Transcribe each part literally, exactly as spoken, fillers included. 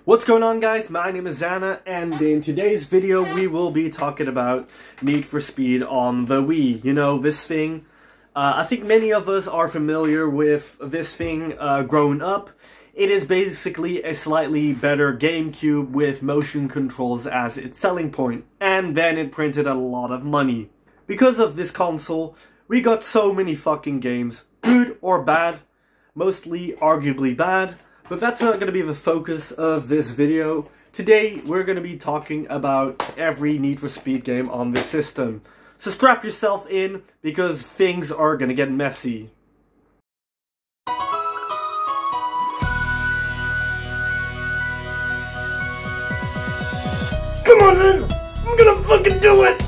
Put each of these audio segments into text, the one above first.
What's going on, guys? My name is XANAA, and in today's video we will be talking about Need for Speed on the Wii. You know, this thing. Uh, I think many of us are familiar with this thing uh, growing up. It is basically a slightly better GameCube with motion controls as its selling point, and then it printed a lot of money. Because of this console, we got so many fucking games, good or bad, mostly arguably bad. But that's not going to be the focus of this video. Today, we're going to be talking about every Need for Speed game on this system. So strap yourself in, because things are going to get messy. Come on then! I'm gonna fucking do it!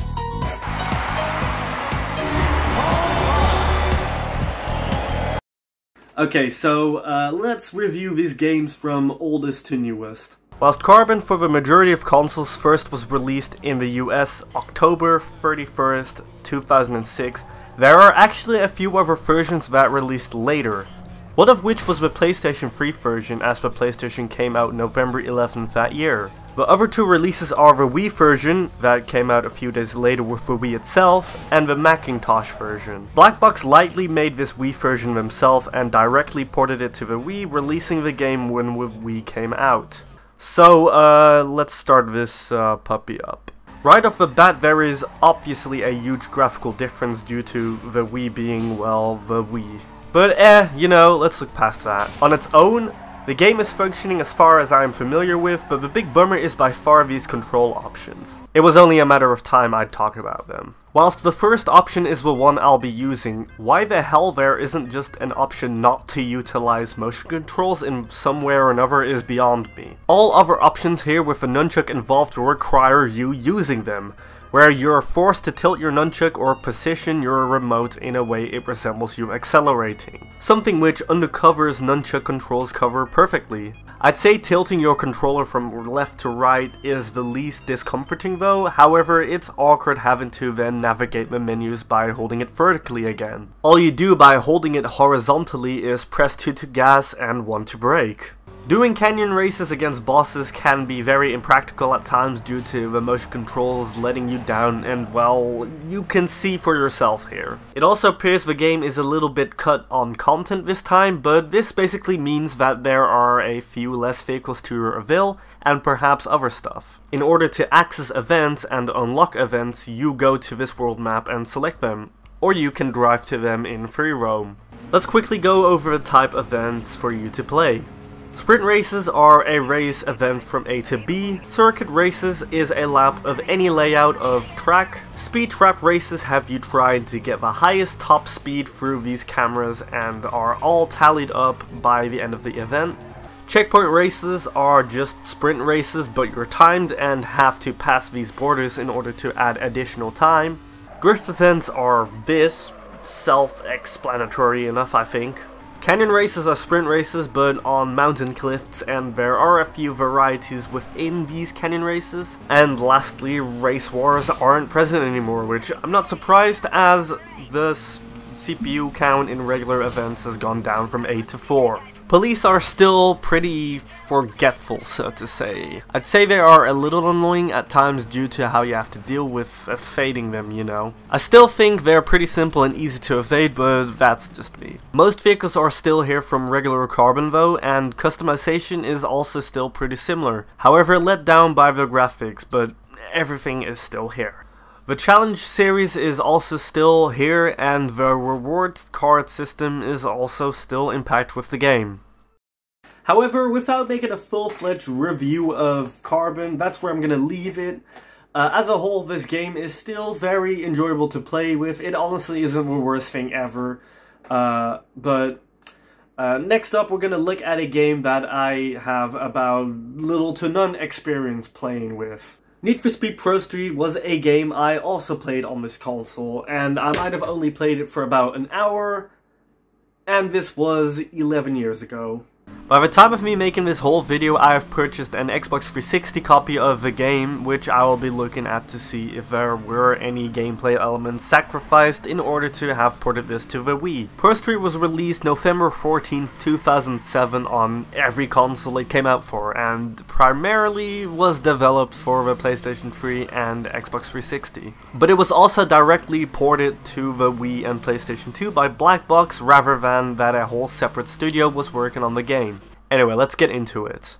Okay, so uh, let's review these games from oldest to newest. Whilst Carbon for the majority of consoles first was released in the U S October thirty-first, two thousand six, there are actually a few other versions that released later. One of which was the PlayStation three version, as the PlayStation came out November eleventh that year. The other two releases are the Wii version, that came out a few days later with the Wii itself, and the Macintosh version. Blackbox lightly made this Wii version themselves and directly ported it to the Wii, releasing the game when the Wii came out. So, uh, let's start this uh, puppy up. Right off the bat, there is obviously a huge graphical difference due to the Wii being, well, the Wii. But eh, you know, let's look past that. On its own, the game is functioning as far as I am familiar with, but the big bummer is by far these control options. It was only a matter of time I'd talk about them. Whilst the first option is the one I'll be using, why the hell there isn't just an option not to utilize motion controls in some way or another is beyond me. All other options here with the nunchuck involved require you using them, where you're forced to tilt your nunchuck or position your remote in a way it resembles you accelerating. Something which Undercover's nunchuck controls cover perfectly. I'd say tilting your controller from left to right is the least discomforting though, however it's awkward having to then navigate the menus by holding it vertically again. All you do by holding it horizontally is press two to gas and one to brake. Doing canyon races against bosses can be very impractical at times due to the motion controls letting you down, and well, you can see for yourself here. It also appears the game is a little bit cut on content this time, but this basically means that there are a few less vehicles to reveal, and perhaps other stuff. In order to access events and unlock events, you go to this world map and select them, or you can drive to them in free roam. Let's quickly go over the type events for you to play. Sprint races are a race event from A to B, circuit races is a lap of any layout of track, speed trap races have you tried to get the highest top speed through these cameras and are all tallied up by the end of the event. Checkpoint races are just sprint races, but you're timed and have to pass these borders in order to add additional time. Drift events are this, self-explanatory enough I think. Canyon races are sprint races but on mountain cliffs, and there are a few varieties within these canyon races. And lastly, race wars aren't present anymore, which I'm not surprised as the C P U count in regular events has gone down from eight to four. Police are still pretty forgetful, so to say. I'd say they are a little annoying at times due to how you have to deal with evading them, you know. I still think they're pretty simple and easy to evade, but that's just me. Most vehicles are still here from regular Carbon though, and customization is also still pretty similar. However, let down by the graphics, but everything is still here. The Challenge series is also still here, and the rewards card system is also still impact with the game. However, without making a full-fledged review of Carbon, that's where I'm gonna leave it. Uh, as a whole, this game is still very enjoyable to play with. It honestly isn't the worst thing ever. Uh, but uh, next up, we're gonna look at a game that I have about little to none experience playing with. Need for Speed Pro Street was a game I also played on this console, and I might have only played it for about an hour, and this was eleven years ago. By the time of me making this whole video, I have purchased an Xbox three sixty copy of the game, which I will be looking at to see if there were any gameplay elements sacrificed in order to have ported this to the Wii. Pro Street was released November fourteenth two thousand seven on every console it came out for, and primarily was developed for the PlayStation three and Xbox three sixty. But it was also directly ported to the Wii and PlayStation two by Black Box, rather than that a whole separate studio was working on the game. Anyway, let's get into it.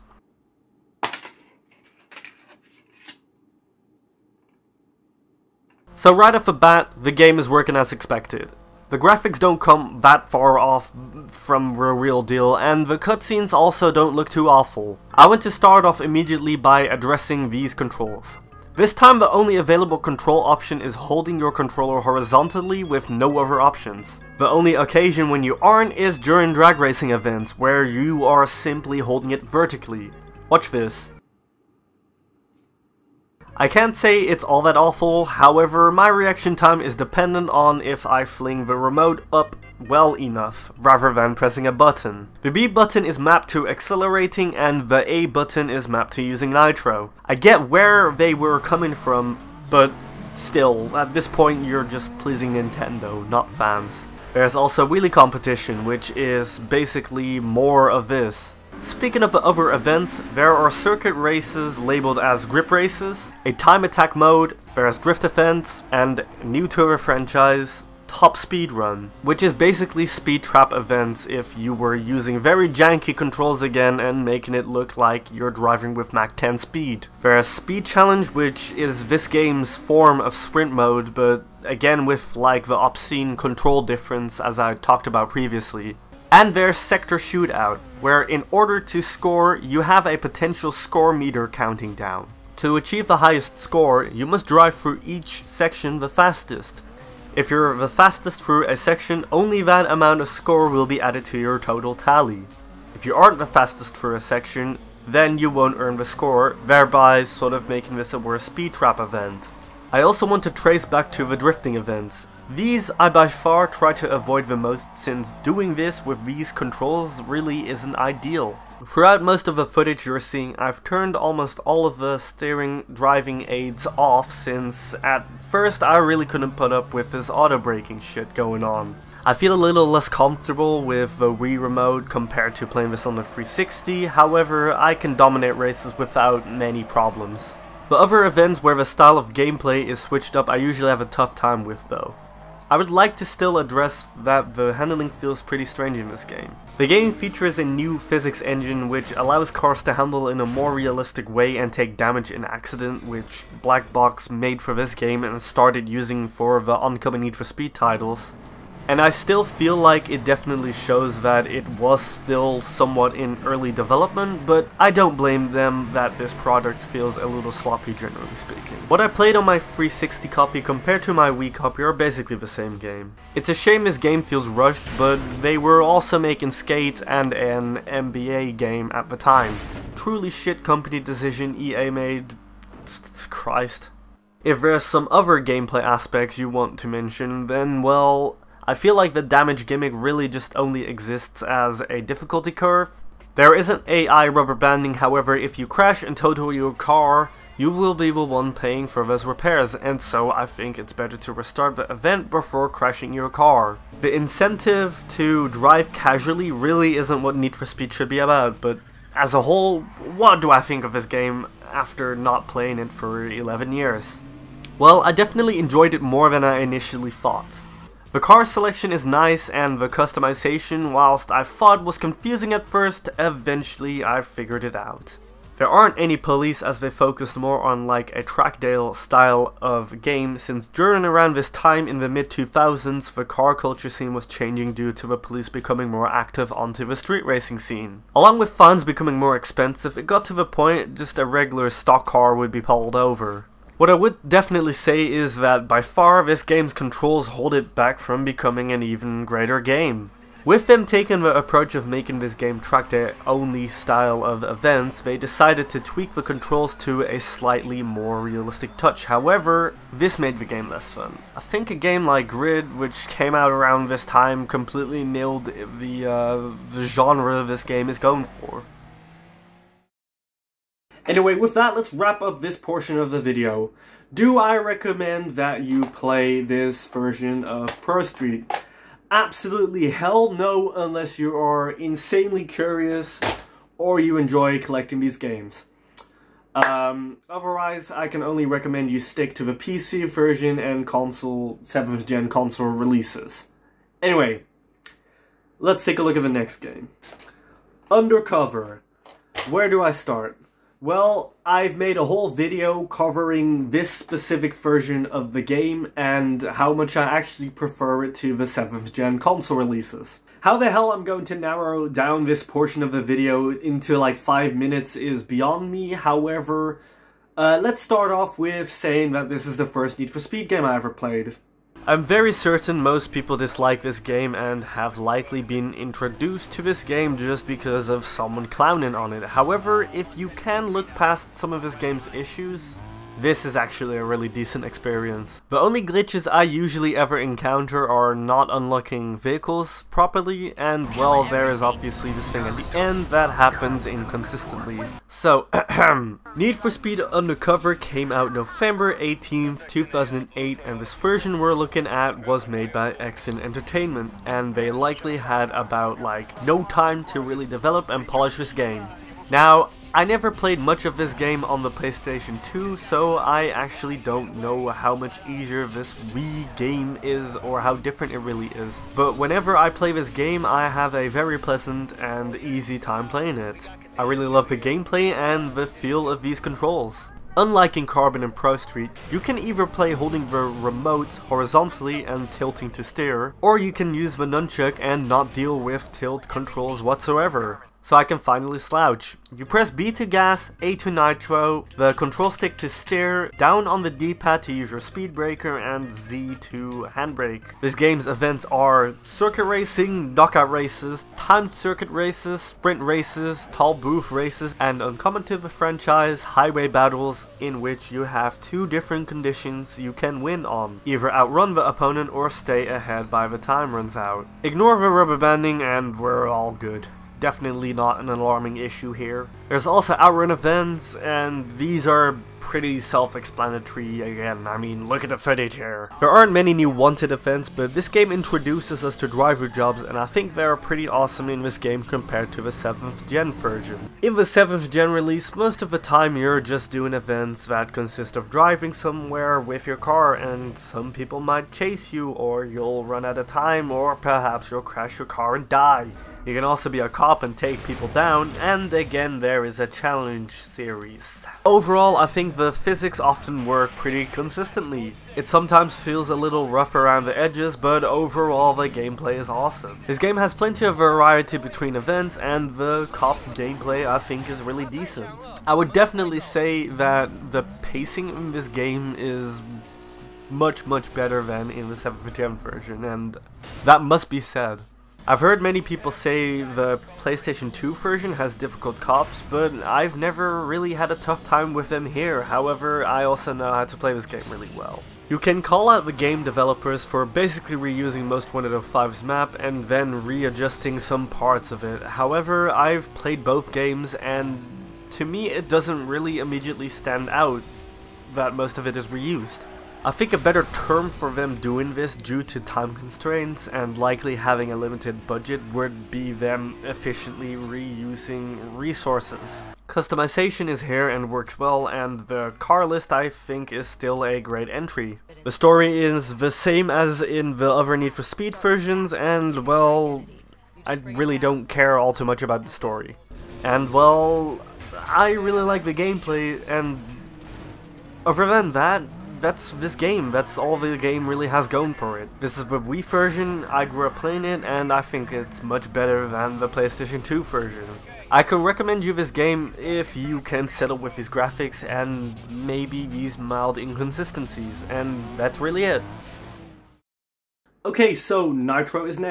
So right off the bat, the game is working as expected. The graphics don't come that far off from the real deal, and the cutscenes also don't look too awful. I want to start off immediately by addressing these controls. This time the only available control option is holding your controller horizontally with no other options. The only occasion when you aren't is during drag racing events, where you are simply holding it vertically. Watch this. I can't say it's all that awful, however my reaction time is dependent on if I fling the remote up well enough, rather than pressing a button. The B button is mapped to accelerating and the A button is mapped to using nitro. I get where they were coming from, but still, at this point you're just pleasing Nintendo, not fans. There's also wheelie competition, which is basically more of this. Speaking of the other events, there are circuit races labeled as grip races, a time attack mode, there's drift events, and new to the franchise, Top Speed Run, which is basically speed trap events if you were using very janky controls again and making it look like you're driving with Mach ten speed. There's Speed Challenge, which is this game's form of sprint mode, but again with like the obscene control difference as I talked about previously. And there's Sector Shootout, where in order to score, you have a potential score meter counting down. To achieve the highest score, you must drive through each section the fastest. If you're the fastest through a section, only that amount of score will be added to your total tally. If you aren't the fastest through a section, then you won't earn the score, thereby sort of making this a worse speed trap event. I also want to trace back to the drifting events. These I by far try to avoid the most, since doing this with these controls really isn't ideal. Throughout most of the footage you're seeing, I've turned almost all of the steering driving aids off, since at first I really couldn't put up with this auto braking shit going on. I feel a little less comfortable with the Wii remote compared to playing this on the three sixty, however I can dominate races without many problems. The other events where the style of gameplay is switched up I usually have a tough time with though. I would like to still address that the handling feels pretty strange in this game. The game features a new physics engine which allows cars to handle in a more realistic way and take damage in accident, which Black Box made for this game and started using for the oncoming Need for Speed titles. And I still feel like it definitely shows that it was still somewhat in early development, but I don't blame them that this product feels a little sloppy generally speaking. What I played on my three sixty copy compared to my Wii copy are basically the same game. It's a shame this game feels rushed, but they were also making Skate and an N B A game at the time. Truly shit company decision E A made. Christ. If there's some other gameplay aspects you want to mention, then well, I feel like the damage gimmick really just only exists as a difficulty curve. There isn't A I rubber banding, however if you crash and total your car, you will be the one paying for those repairs, and so I think it's better to restart the event before crashing your car. The incentive to drive casually really isn't what Need for Speed should be about, but as a whole, what do I think of this game after not playing it for eleven years? Well, I definitely enjoyed it more than I initially thought. The car selection is nice, and the customization, whilst I thought was confusing at first, eventually I figured it out. There aren't any police as they focused more on like a Trackdale style of game, since during around this time in the mid two thousands the car culture scene was changing due to the police becoming more active onto the street racing scene. Along with funds becoming more expensive, it got to the point just a regular stock car would be pulled over. What I would definitely say is that by far this game's controls hold it back from becoming an even greater game. With them taking the approach of making this game track their only style of events, they decided to tweak the controls to a slightly more realistic touch. However, this made the game less fun. I think a game like Grid, which came out around this time, completely nailed the, uh, the genre this game is going for. Anyway, with that, let's wrap up this portion of the video. Do I recommend that you play this version of Pro Street? Absolutely hell no, unless you are insanely curious or you enjoy collecting these games. Um, otherwise, I can only recommend you stick to the P C version and console, seventh gen console releases. Anyway, let's take a look at the next game. Undercover. Where do I start? Well, I've made a whole video covering this specific version of the game and how much I actually prefer it to the seventh gen console releases. How the hell I'm going to narrow down this portion of the video into like five minutes is beyond me. However, uh, let's start off with saying that this is the first Need for Speed game I ever played. I'm very certain most people dislike this game and have likely been introduced to this game just because of someone clowning on it. However, if you can look past some of this game's issues, this is actually a really decent experience. The only glitches I usually ever encounter are not unlocking vehicles properly, and well, there is obviously this thing at the end that happens inconsistently. So, Need for Speed Undercover came out November eighteenth, two thousand eight, and this version we're looking at was made by XANAA Entertainment, and they likely had about like no time to really develop and polish this game. Now, I never played much of this game on the PlayStation two, so I actually don't know how much easier this Wii game is or how different it really is. But whenever I play this game, I have a very pleasant and easy time playing it. I really love the gameplay and the feel of these controls. Unlike in Carbon and Pro Street, you can either play holding the remote horizontally and tilting to steer, or you can use the nunchuck and not deal with tilt controls whatsoever. So I can finally slouch. You press B to gas, A to nitro, the control stick to steer, down on the D-pad to use your speed breaker, and Z to handbrake. This game's events are circuit racing, knockout races, timed circuit races, sprint races, tall booth races, and uncommon to the franchise, highway battles, in which you have two different conditions you can win on. Either outrun the opponent or stay ahead by the time runs out. Ignore the rubber banding and we're all good. Definitely not an alarming issue here. There's also outrun events, and these are pretty self-explanatory again. I mean, look at the footage here. There aren't many new wanted events, but this game introduces us to driver jobs, and I think they're pretty awesome in this game compared to the seventh gen version. In the seventh gen release, most of the time you're just doing events that consist of driving somewhere with your car, and some people might chase you, or you'll run out of time, or perhaps you'll crash your car and die. You can also be a cop and take people down, and again there is a challenge series. Overall, I think the physics often work pretty consistently. It sometimes feels a little rough around the edges, but overall the gameplay is awesome. This game has plenty of variety between events, and the cop gameplay I think is really decent. I would definitely say that the pacing in this game is much much better than in the seventh gen version, and that must be said. I've heard many people say the PlayStation two version has difficult cops, but I've never really had a tough time with them here. However, I also know how to play this game really well. You can call out the game developers for basically reusing Most Wanted oh five's map and then readjusting some parts of it. However, I've played both games, and to me it doesn't really immediately stand out that most of it is reused. I think a better term for them doing this due to time constraints and likely having a limited budget would be them efficiently reusing resources. Customization is here and works well, and the car list I think is still a great entry. The story is the same as in the other Need for Speed versions, and well, I really don't care all too much about the story. And well, I really like the gameplay, and other than that, that's this game. That's all the game really has going for it. This is the Wii version, I grew up playing it, and I think it's much better than the PlayStation two version. I could recommend you this game if you can settle with these graphics and maybe these mild inconsistencies, and that's really it. Okay, so Nitro is next.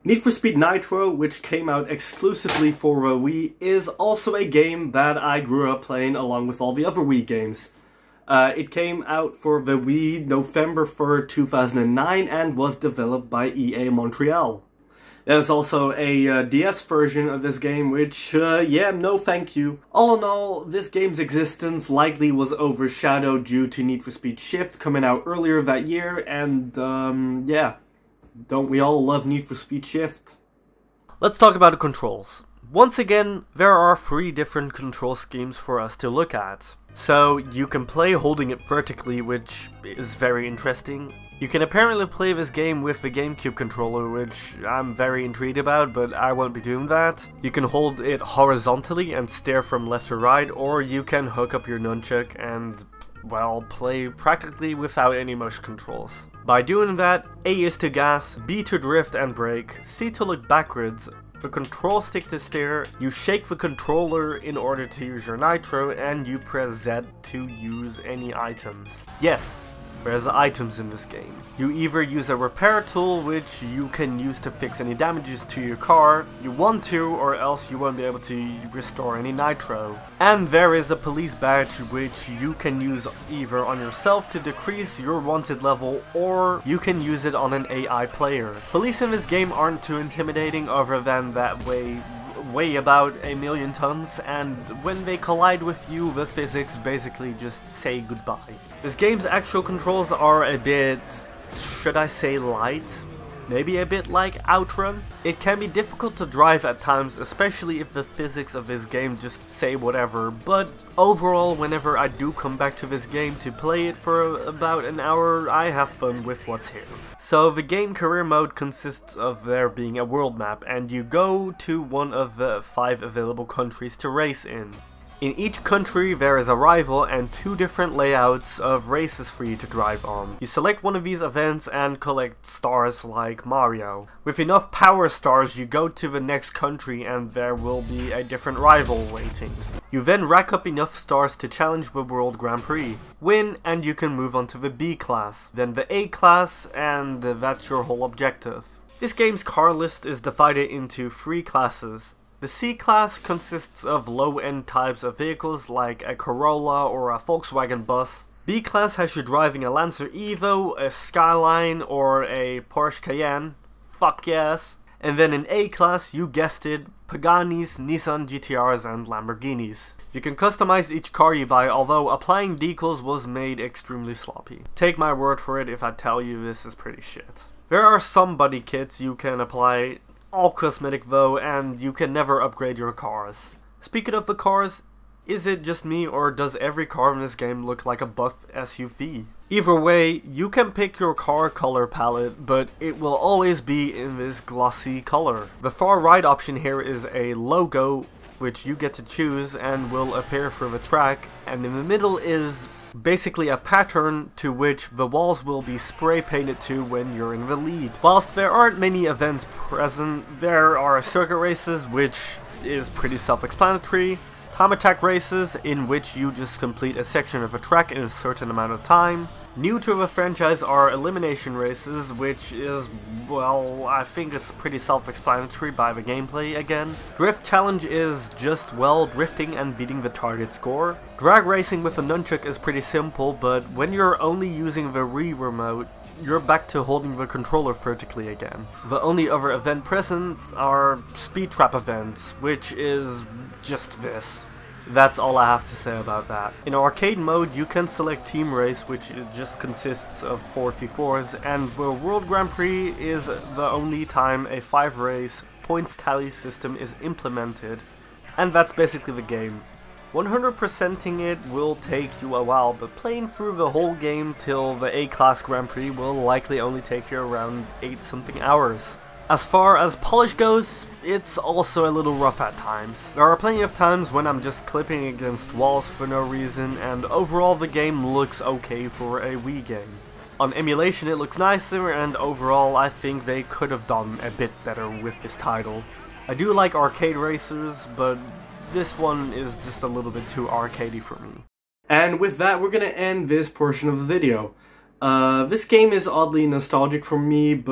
Need for Speed Nitro, which came out exclusively for the Wii, is also a game that I grew up playing along with all the other Wii games. Uh, it came out for the Wii November third, two thousand nine and was developed by E A Montreal. There's also a uh, D S version of this game, which, uh, yeah, no thank you. All in all, this game's existence likely was overshadowed due to Need for Speed Shift coming out earlier that year, and, um, yeah. Don't we all love Need for Speed Shift? Let's talk about the controls. Once again, there are three different control schemes for us to look at. So, you can play holding it vertically, which is very interesting. You can apparently play this game with the GameCube controller, which I'm very intrigued about, but I won't be doing that. You can hold it horizontally and steer from left to right, or you can hook up your nunchuck and, well, play practically without any motion controls. By doing that, A is to gas, B to drift and brake, C to look backwards, the control stick to steer, you shake the controller in order to use your nitro, and you press Z to use any items. Yes, there's items in this game. You either use a repair tool, which you can use to fix any damages to your car, you want to, or else you won't be able to restore any nitro. And there is a police badge, which you can use either on yourself to decrease your wanted level, or you can use it on an A I player. Police in this game aren't too intimidating other than that way weigh about a million tons, and when they collide with you, the physics basically just say goodbye. This game's actual controls are a bit, should I say, light? Maybe a bit like Outrun? It can be difficult to drive at times, especially if the physics of this game just say whatever, but overall, whenever I do come back to this game to play it for about an hour, I have fun with what's here. So the game career mode consists of there being a world map, and you go to one of the five available countries to race in. In each country there is a rival and two different layouts of races for you to drive on. You select one of these events and collect stars like Mario. With enough power stars you go to the next country and there will be a different rival waiting. You then rack up enough stars to challenge the World Grand Prix. Win and you can move on to the B class, then the A class, and that's your whole objective. This game's car list is divided into three classes. The C class consists of low-end types of vehicles like a Corolla or a Volkswagen bus. B class has you driving a Lancer Evo, a Skyline, or a Porsche Cayenne. Fuck yes. And then in A class, you guessed it, Paganis, Nissan G T Rs, and Lamborghinis. You can customize each car you buy, although applying decals was made extremely sloppy. Take my word for it if I tell you this is pretty shit. There are some body kits you can apply, all cosmetic though, and you can never upgrade your cars. Speaking of the cars, is it just me or does every car in this game look like a buff S U V? Either way, you can pick your car color palette, but it will always be in this glossy color. The far right option here is a logo, which you get to choose and will appear for the track, and in the middle is basically a pattern to which the walls will be spray painted to when you're in the lead. Whilst there aren't many events present, there are circuit races, which is pretty self-explanatory, time attack races in which you just complete a section of a track in a certain amount of time. New to the franchise are elimination races, which is, well, I think it's pretty self-explanatory by the gameplay again. Drift challenge is just, well, drifting and beating the target score. Drag racing with a nunchuck is pretty simple, but when you're only using the Wii remote, you're back to holding the controller vertically again. The only other event present are speed trap events, which is just this. That's all I have to say about that. In arcade mode, you can select Team Race, which just consists of four v fours, and the World Grand Prix is the only time a five race points tally system is implemented, and that's basically the game. one hundred percenting it will take you a while, but playing through the whole game till the A-Class Grand Prix will likely only take you around eight something hours. As far as polish goes, it's also a little rough at times. There are plenty of times when I'm just clipping against walls for no reason, and overall the game looks okay for a Wii game. On emulation it looks nicer, and overall I think they could have done a bit better with this title. I do like arcade racers, but this one is just a little bit too arcadey for me. And with that, we're gonna end this portion of the video. Uh, this game is oddly nostalgic for me, but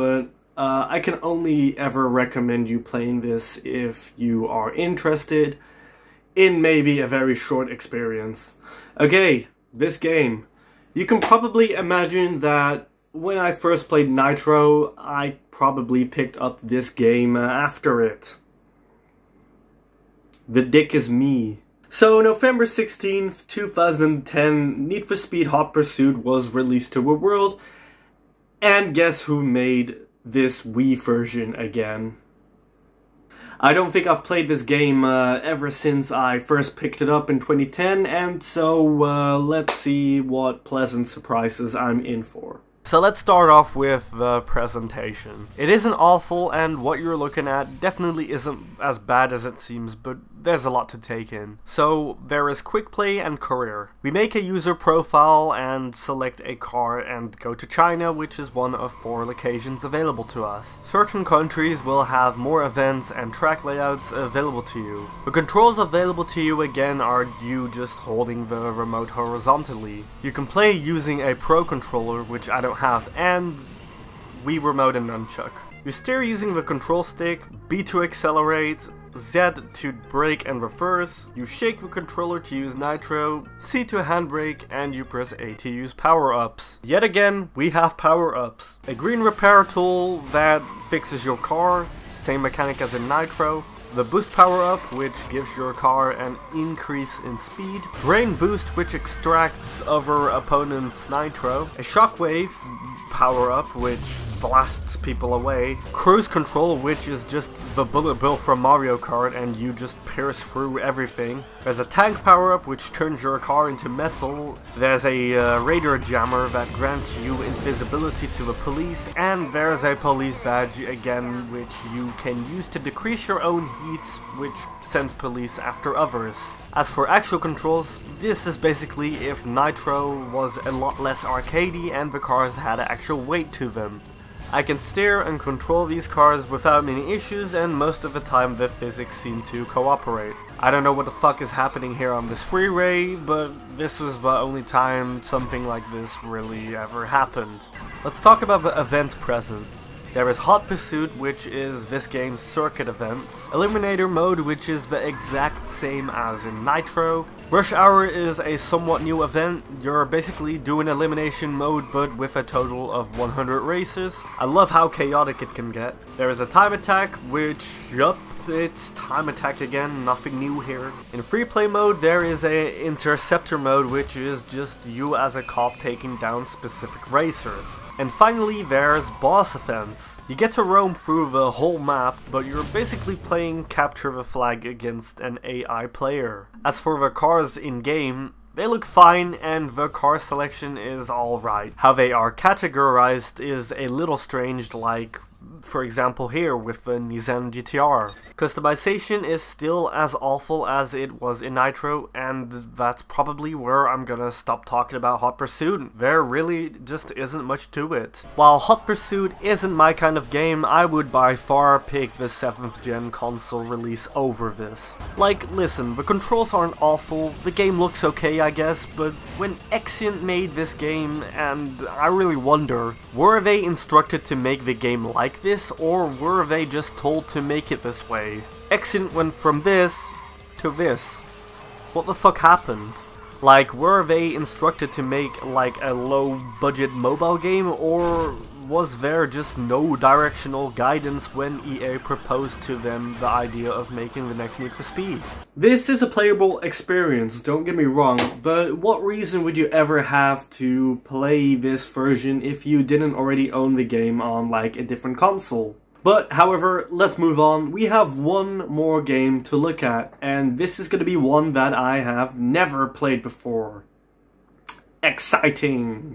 Uh, I can only ever recommend you playing this if you are interested in maybe a very short experience. Okay, this game. You can probably imagine that when I first played Nitro, I probably picked up this game after it. The dick is me. So, November sixteenth, two thousand ten, Need for Speed Hot Pursuit was released to the world, and guess who made this Wii version again? I don't think I've played this game uh, ever since I first picked it up in twenty ten, and so uh, let's see what pleasant surprises I'm in for. So let's start off with the presentation. It isn't awful, and what you're looking at definitely isn't as bad as it seems, but there's a lot to take in. So there is quick play and career. We make a user profile and select a car and go to China, which is one of four locations available to us. Certain countries will have more events and track layouts available to you. The controls available to you again are you just holding the remote horizontally. You can play using a Pro controller, which I don't have, and Wii Remote and Nunchuck. You steer using the control stick, B to accelerate, Z to brake and reverse, you shake the controller to use Nitro, C to handbrake, and you press A to use power-ups. Yet again, we have power-ups. A green repair tool that fixes your car, same mechanic as in Nitro. The boost power-up, which gives your car an increase in speed. Brain boost, which extracts other opponents' nitro. A shockwave power-up, which blasts people away. Cruise control, which is just the bullet bill from Mario Kart and you just pierce through everything. There's a tank power-up, which turns your car into metal. There's a uh, radar jammer that grants you invisibility to the police. And there's a police badge again, which you can use to decrease your own heat, which sends police after others. As for actual controls, this is basically if Nitro was a lot less arcadey and the cars had actual weight to them. I can steer and control these cars without many issues, and most of the time the physics seem to cooperate. I don't know what the fuck is happening here on this freeway, but this was the only time something like this really ever happened. Let's talk about the events present. There is Hot Pursuit, which is this game's circuit events. Eliminator Mode, which is the exact same as in Nitro. Rush Hour is a somewhat new event. You're basically doing elimination mode, but with a total of one hundred races. I love how chaotic it can get. There is a Time Attack, which, yup, it's Time Attack again, nothing new here. In free play mode, there is a Interceptor mode, which is just you as a cop taking down specific racers. And finally, there's boss events. You get to roam through the whole map, but you're basically playing Capture the Flag against an A I player. As for the cars in-game, they look fine and the car selection is alright. How they are categorized is a little strange, like for example here with the Nissan G T R. Customization is still as awful as it was in Nitro, and that's probably where I'm gonna stop talking about Hot Pursuit. There really just isn't much to it. While Hot Pursuit isn't my kind of game, I would by far pick the seventh gen console release over this. Like, listen, the controls aren't awful, the game looks okay I guess, but when XANAA made this game, and I really wonder, were they instructed to make the game like this, or were they just told to make it this way? XANAA went from this to this. What the fuck happened? Like, were they instructed to make like a low budget mobile game, or was there just no directional guidance when E A proposed to them the idea of making the next Need for Speed? This is a playable experience, don't get me wrong, but what reason would you ever have to play this version if you didn't already own the game on like a different console? But, however, let's move on. We have one more game to look at, and this is going to be one that I have never played before. Exciting!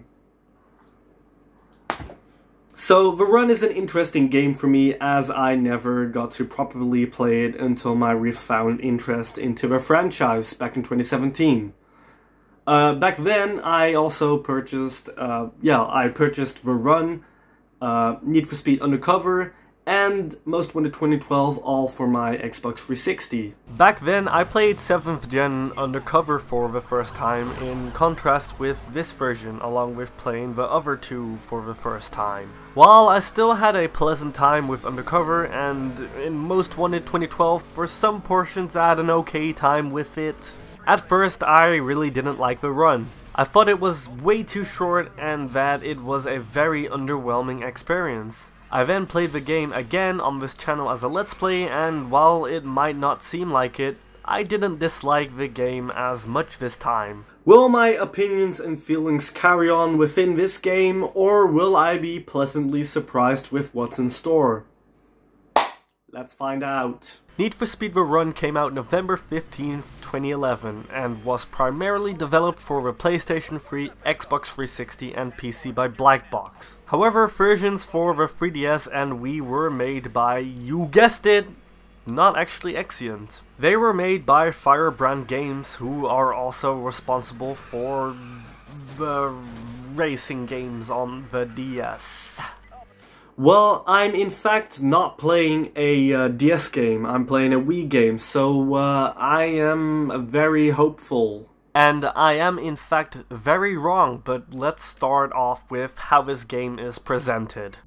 So, The Run is an interesting game for me, as I never got to properly play it until my refound interest into the franchise back in twenty seventeen. Uh, back then, I also purchased, uh, yeah, I purchased The Run, uh, Need for Speed Undercover, and Most Wanted twenty twelve, all for my Xbox three sixty. Back then, I played seventh gen Undercover for the first time, in contrast with this version, along with playing the other two for the first time. While I still had a pleasant time with Undercover, and in Most Wanted twenty twelve, for some portions I had an okay time with it, at first I really didn't like the run. I thought it was way too short and that it was a very underwhelming experience. I then played the game again on this channel as a Let's Play, and while it might not seem like it, I didn't dislike the game as much this time. Will my opinions and feelings carry on within this game, or will I be pleasantly surprised with what's in store? Let's find out. Need for Speed The Run came out November fifteenth, twenty eleven, and was primarily developed for the PlayStation three, Xbox three sixty, and P C by Black Box. However, versions for the three D S and Wii were made by, you guessed it, not actually Exeunt. They were made by Firebrand Games, who are also responsible for the racing games on the D S. Well, I'm in fact not playing a uh, D S game, I'm playing a Wii game, so uh, I am very hopeful. And I am in fact very wrong, but let's start off with how this game is presented.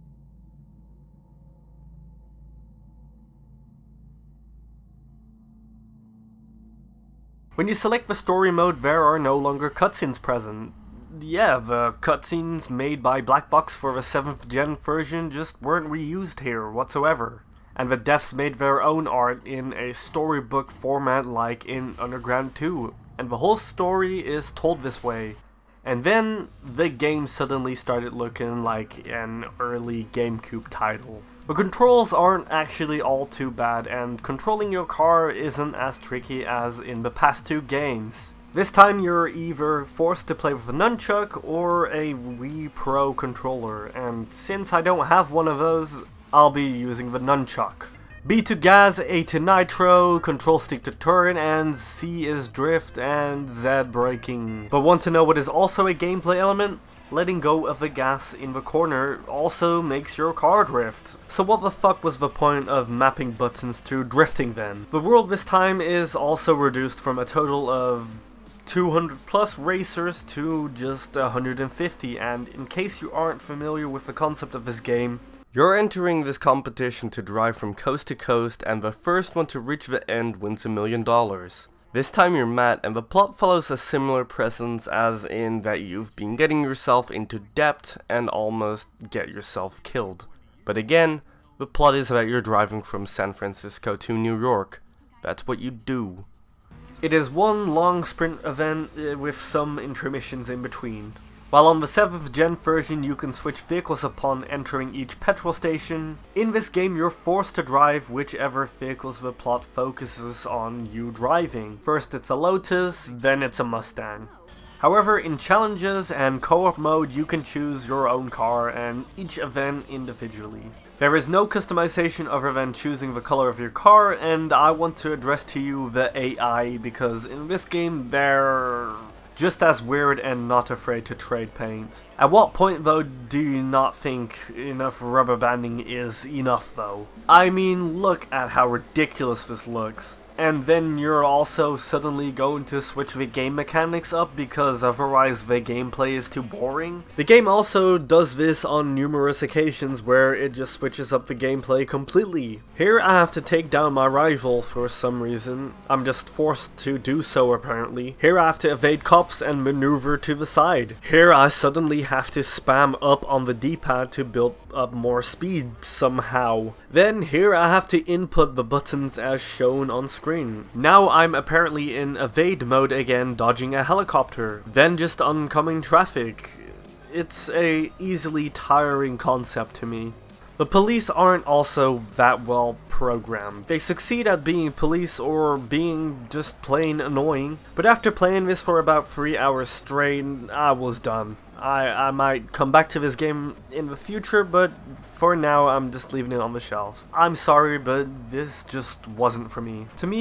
When you select the story mode, there are no longer cutscenes present. Yeah, the cutscenes made by Black Box for the seventh gen version just weren't reused here whatsoever. And the devs made their own art in a storybook format like in Underground two. And the whole story is told this way. And then the game suddenly started looking like an early GameCube title. The controls aren't actually all too bad, and controlling your car isn't as tricky as in the past two games. This time you're either forced to play with a nunchuck or a Wii Pro controller, and since I don't have one of those, I'll be using the nunchuck. B to gas, A to nitro, control stick to turn, and C is drift, and Z braking. But want to know what is also a gameplay element? Letting go of the gas in the corner also makes your car drift. So what the fuck was the point of mapping buttons to drifting then? The world this time is also reduced from a total of two hundred plus racers to just one hundred fifty, and in case you aren't familiar with the concept of this game, you're entering this competition to drive from coast to coast, and the first one to reach the end wins a million dollars. This time you're Matt, and the plot follows a similar presence as in that you've been getting yourself into debt and almost get yourself killed. But again, the plot is that you're driving from San Francisco to New York. That's what you do. It is one long sprint event uh, with some intermissions in between. While on the seventh gen version you can switch vehicles upon entering each petrol station, in this game you're forced to drive whichever vehicles the plot focuses on you driving. First it's a Lotus, then it's a Mustang. However, in challenges and co-op mode you can choose your own car and each event individually. There is no customization other than choosing the color of your car, and I want to address to you the A I because in this game they're just as weird and not afraid to trade paint. At what point though do you not think enough rubber banding is enough though? I mean, look at how ridiculous this looks. And then you're also suddenly going to switch the game mechanics up because otherwise the gameplay is too boring. The game also does this on numerous occasions where it just switches up the gameplay completely. Here I have to take down my rival for some reason. I'm just forced to do so apparently. Here I have to evade cops and maneuver to the side. Here I suddenly have to spam up on the D-pad to build up more speed somehow. Then here I have to input the buttons as shown on screen. Now I'm apparently in evade mode again, dodging a helicopter, then just oncoming traffic. It's a easily tiring concept to me. The police aren't also that well programmed. They succeed at being police or being just plain annoying, but after playing this for about three hours straight, I was done. I, I might come back to this game in the future, but for now I'm just leaving it on the shelves. I'm sorry, but this just wasn't for me. To me,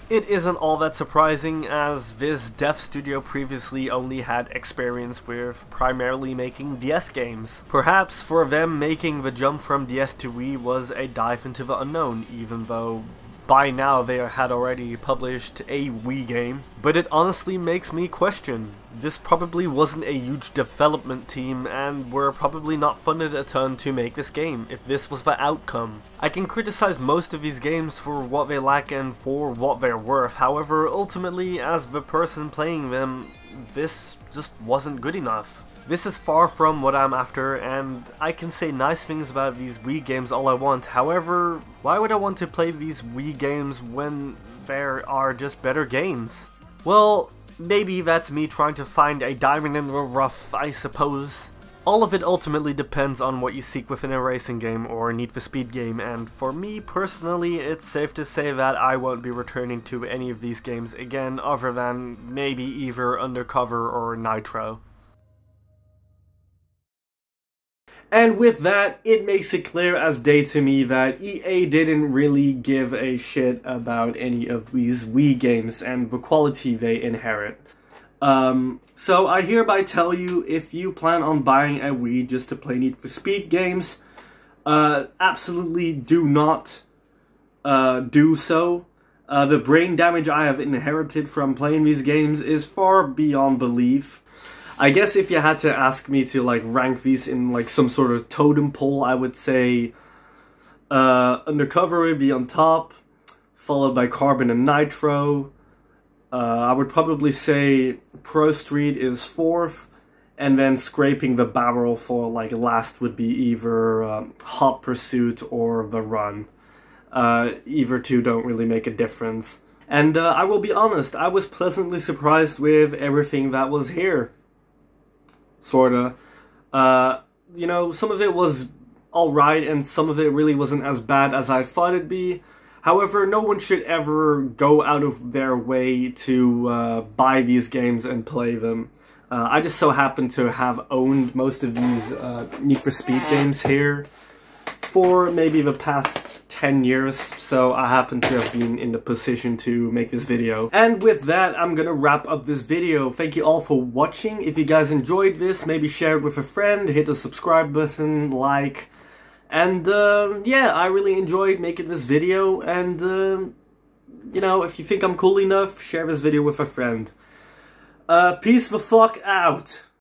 It isn't all that surprising, as this dev studio previously only had experience with primarily making D S games. Perhaps for them, making the jump from D S to Wii was a dive into the unknown, even though by now they had already published a Wii game. But it honestly makes me question. This probably wasn't a huge development team and were probably not funded a ton to make this game, if this was the outcome. I can criticize most of these games for what they lack and for what they're worth, however, ultimately, as the person playing them, this just wasn't good enough. This is far from what I'm after, and I can say nice things about these Wii games all I want. However, why would I want to play these Wii games when there are just better games? Well, maybe that's me trying to find a diamond in the rough, I suppose. All of it ultimately depends on what you seek within a racing game or Need for Speed game, and for me personally, it's safe to say that I won't be returning to any of these games again other than maybe either Undercover or Nitro. And with that, it makes it clear as day to me that E A didn't really give a shit about any of these Wii games and the quality they inherit. Um, so I hereby tell you, if you plan on buying a Wii just to play Need for Speed games, uh, absolutely do not uh, do so. Uh, the brain damage I have inherited from playing these games is far beyond belief. I guess if you had to ask me to like rank these in like some sort of totem pole, I would say uh, Undercover would be on top, followed by Carbon and Nitro. Uh, I would probably say Pro Street is fourth, and then scraping the barrel for like last would be either um, Hot Pursuit or The Run. Uh, either two don't really make a difference. And uh, I will be honest, I was pleasantly surprised with everything that was here. Sorta. Uh, you know, some of it was alright, and some of it really wasn't as bad as I thought it'd be. However, no one should ever go out of their way to uh, buy these games and play them. Uh, I just so happen to have owned most of these uh, Need for Speed games here for maybe the past ten years, so I happen to have been in the position to make this video. And with that, I'm gonna wrap up this video. Thank you all for watching. If you guys enjoyed this, maybe share it with a friend, hit the subscribe button, like, and uh, yeah, I really enjoyed making this video, and uh, you know, if you think I'm cool enough, share this video with a friend. Uh, peace the fuck out!